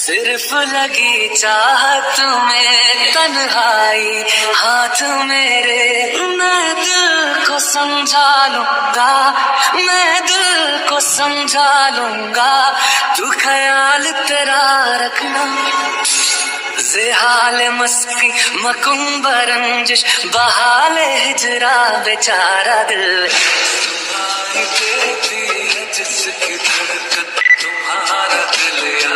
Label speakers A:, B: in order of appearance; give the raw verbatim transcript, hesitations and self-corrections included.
A: सिर्फ लगी चाहत में तन्हाई हाथ मेरे, मैं दिल को समझा लूंगा, मैं दिल को समझा लूंगा, तू ख्याल तेरा रखना। जेहाल मस्ती मकुम्ब रंजिश बहाल हिजरा बेचारा दिल, तुम्हारी देती है जिसकी धड़कन तुम्हारा दिल।